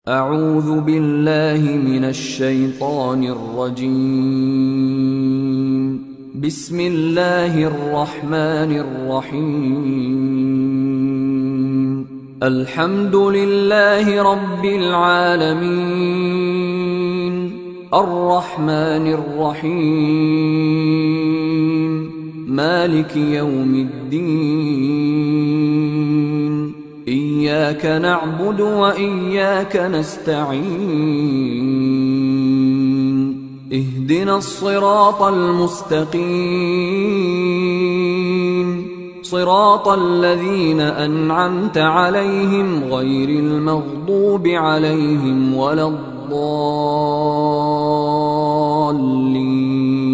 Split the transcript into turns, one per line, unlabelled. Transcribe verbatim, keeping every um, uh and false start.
أعوذ بالله من الشيطان الرجيم. بسم الله الرحمن الرحيم. الحمد لله رب العالمين، الرحمن الرحيم، مالك يوم الدين. إياك نعبد وإياك نستعين. اهدنا الصراط المستقيم، صراط الذين أنعمت عليهم غير المغضوب عليهم ولا الضالين.